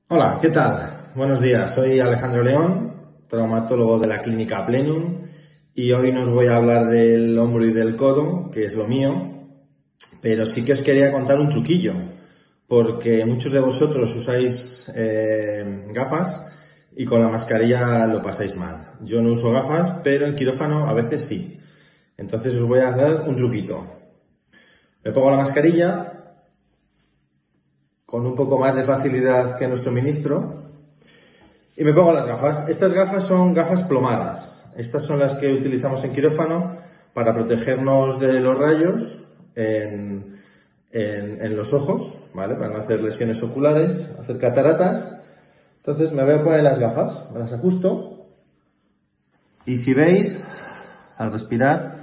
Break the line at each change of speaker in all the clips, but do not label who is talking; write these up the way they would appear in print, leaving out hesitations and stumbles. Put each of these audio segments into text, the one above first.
Hola, ¿qué tal? Buenos días, soy Alejandro León, traumatólogo de la clínica Plenum, y hoy no os voy a hablar del hombro y del codo, que es lo mío, pero sí que os quería contar un truquillo, porque muchos de vosotros usáis gafas y con la mascarilla lo pasáis mal. Yo no uso gafas, pero en quirófano a veces sí. Entonces os voy a dar un truquito. Me pongo la mascarilla con un poco más de facilidad que nuestro ministro y me pongo las gafas. Estas gafas son gafas plomadas. Estas son las que utilizamos en quirófano para protegernos de los rayos en los ojos, ¿vale? Para no hacer lesiones oculares, hacer cataratas. Entonces me voy a poner las gafas, me las ajusto y si veis, al respirar,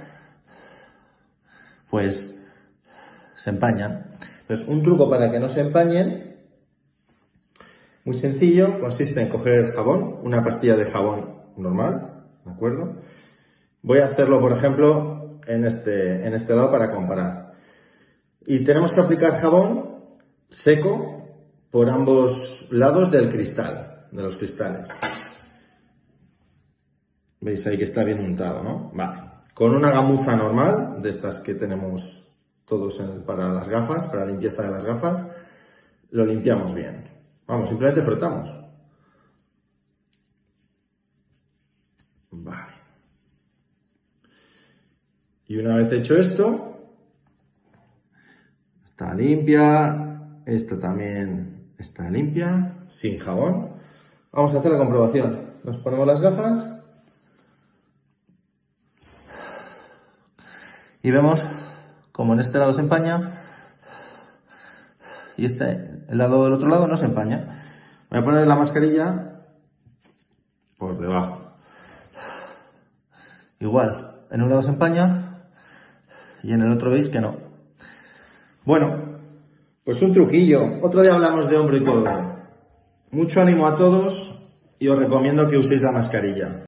pues se empañan. Entonces, un truco para que no se empañen, muy sencillo, consiste en coger jabón, una pastilla de jabón normal, ¿de acuerdo? Voy a hacerlo, por ejemplo, en este lado para comparar. Y tenemos que aplicar jabón seco por ambos lados del cristal, de los cristales. Veis ahí que está bien untado, ¿no? Vale. Con una gamuza normal, de estas que tenemos todos para las gafas, para la limpieza de las gafas, lo limpiamos bien. Vamos, simplemente frotamos. Vale. Y una vez hecho esto, está limpia, esta también está limpia, sin jabón. Vamos a hacer la comprobación. Nos ponemos las gafas y vemos como en este lado se empaña y el lado del otro lado no se empaña. Voy a poner la mascarilla por debajo. Igual, en un lado se empaña y en el otro veis que no. Bueno, pues un truquillo. Otro día hablamos de hombro y codo. Mucho ánimo a todos y os recomiendo que uséis la mascarilla.